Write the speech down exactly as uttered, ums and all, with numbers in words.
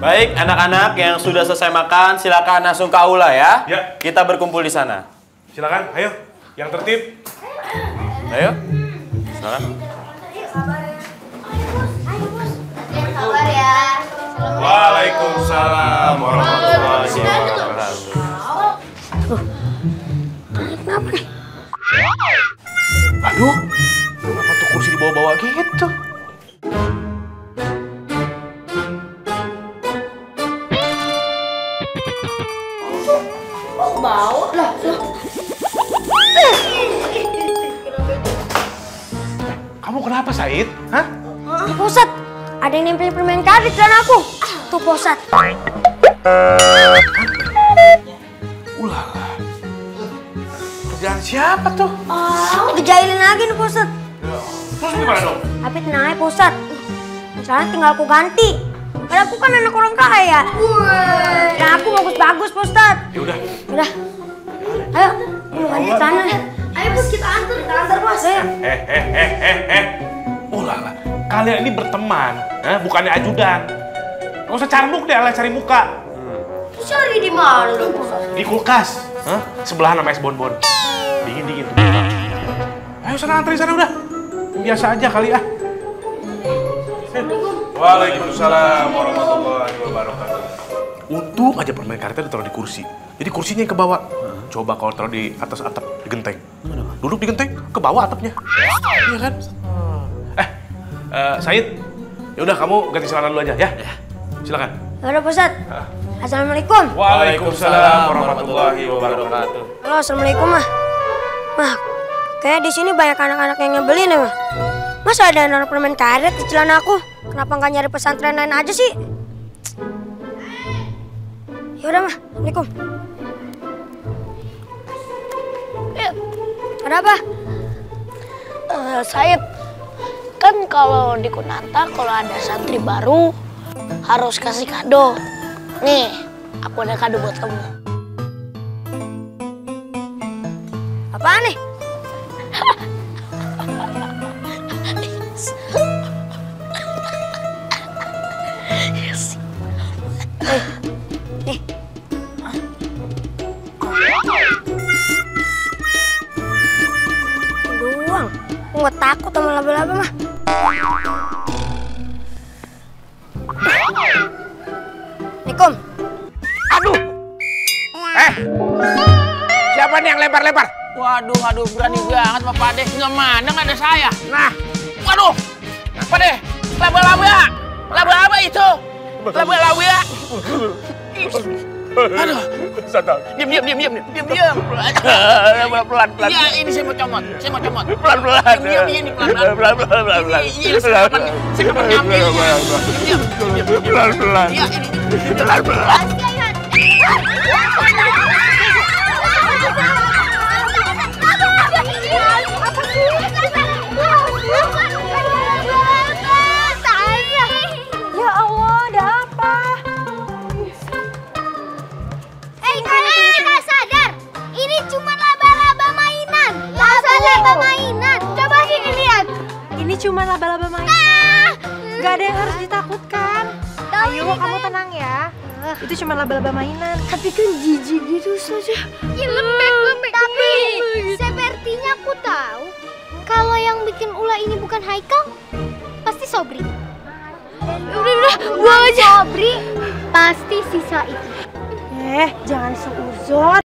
Baik, anak-anak yang sudah selesai makan, silakan langsung ke aula ya. Ya. Kita berkumpul di sana. Silakan, ayo. Yang tertib. Ayo. Silakan. Sabar ya. Waalaikumsalam warahmatullahi wabarakatuh. Kenapa nih? Aduh, kenapa tuh kursi dibawa-bawa gitu? Kok bau? Lah, lah. Kamu kenapa, Said? Hah? Pusat, ada yang nempel permen karet dan aku. Tuh, Pusat. Ulala. Kerjaan siapa tuh? Oh, dijailin lagi nih, Pusat. Terus gimana dong? Tapi tenang aja, Pusat. Masalahnya tinggal aku ganti. Karena aku kan anak orang kaya. Nah, aku bagus-bagus, Pusat. Ya udah. Udah. Ayo, mau ganti sana. Ayo, Bos, kita antar. Kita antar, Bos. Ayo. Eh, eh, eh, eh, eh. Ulala. Kalian ini berteman, eh? Bukannya ajudan. Gak usah carbuk deh, ala cari muka. Cari di mana, Bos? Di kulkas. Hah? Sebelahan sama es bonbon. Dingin-dingin. Ayo sana antri sana udah. Biasa aja kali ah. Waalaikumsalam warahmatullahi wabarakatuh. Untung aja permen karetnya ditaruh di kursi. Jadi kursinya yang ke bawah. Coba kalau taruh di atas atap, di genteng. Duduk di genteng, ke bawah atapnya. Iya kan? Eh, uh, Said. Ya udah kamu ganti celana dulu aja ya. Silakan. Halo, Pusat. Assalamualaikum. Waalaikumsalam warahmatullahi wabarakatuh. Halo, assalamualaikum, Mah. Mah, kayak di sini banyak anak-anak yang nyebelin ya, Mah. Masa ada naruh permen karet di celana aku? Kenapa nggak nyari pesantren lain aja sih? Yaudah, Mah. Assalamualaikum. Yuk. Ada apa? Uh, Said, kan kalau di Kunanta kalau ada santri baru harus kasih kado. Nih, aku ada kado buat kamu. Apaan nih? Yes. Eh, nih. Doang. Aku nggak takut sama laba-laba, Mah. Assalamualaikum. Aduh. Eh. Siapa nih yang lempar-lempar? Waduh, aduh, berani banget Pak Deh. Nggak mandang ada saya. Nah. Waduh, Pak Deh, laba-laba. Laba-laba itu. Laba-laba. Aduh. Santai. Diam, diam, diam, diam, diam, diam. Pelan, pelan. Iya, ini saya mau comot. Saya mau comot. Pelan, pelan. Diam, diam, ini pelan, pelan. Pelan, pelan, pelan, pelan. Ini, ini, saya kapan, saya kapan ngambilnya. Diam, diam, diam, diam. Pelan, pelan. Iya, ini. Pelan, pelan. Ya Allah, ada apa? Eh, kalian nggak sadar? Ini cuma laba-laba mainan. Laba-laba mainan. Coba sini lihat. Ini cuma laba-laba mainan. Ah! Gak ada yang harus ditakutkan. Tahu Ayo, ini kamu kayak- tenang ya. Itu cuma laba-laba mainan. Tapi kan jijik gitu saja. Ya lembek, lembek. Tapi sepertinya aku tahu kalau yang bikin ulah ini bukan Haikal, pasti Sobri. Udah, udah, buang aja. Sobri pasti sisa itu. Eh, jangan seuzon.